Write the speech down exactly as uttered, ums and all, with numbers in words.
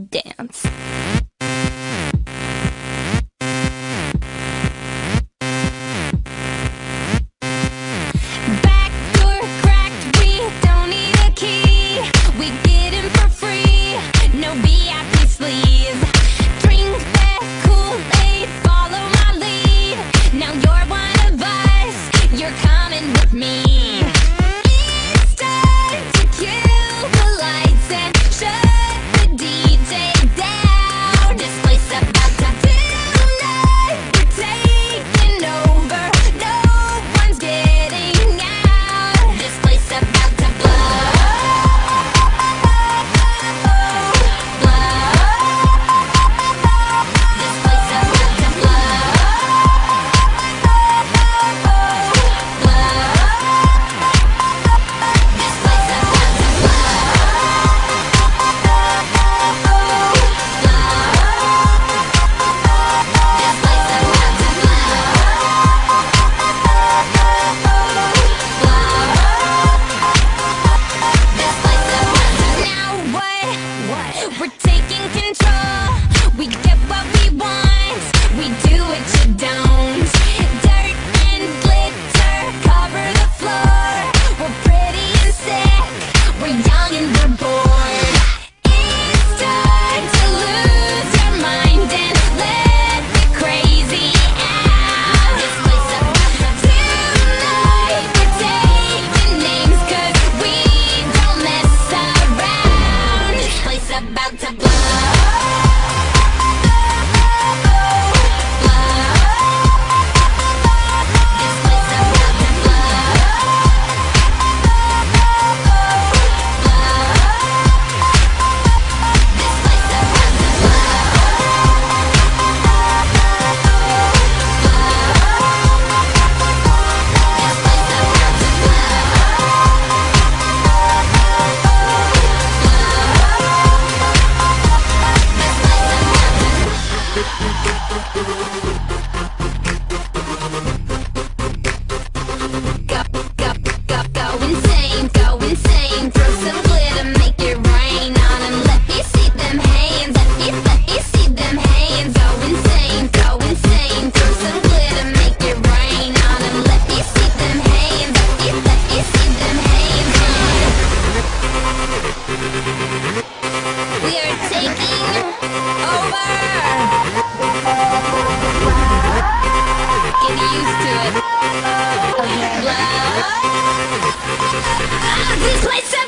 dance. Back door cracked, we don't need a key. We get in for free, no V I P sleeves. Drink that Kool-Aid, follow my lead. Now you're one of us, you're coming with me. It's time to kill the lights and shut the D J down. This place about to tonight, we're taking over. No one's getting out. This place about to blow, blow. This place about to blow, blow. This place about to blow, blow. This place about to blow, blow. This place about to. Now what? What? We're taking control. We get what we want. We do what you don't. Dirt and glitter cover the floor. We're pretty and sick. We're young and we're bored. It's time to lose your mind and let the crazy out. This place about to tonight. We're taking names 'cause we don't mess around. This place about to blow. Go, go, go, go insane, go insane. Throw some glitter, make it rain on 'em. Let me see them hands, let me, let me see them hands. Go insane, go insane. Throw some glitter, make it rain on 'em. Let me see them hands, let me, let me see them hands. We are taking over. Get used to it. Blow. This place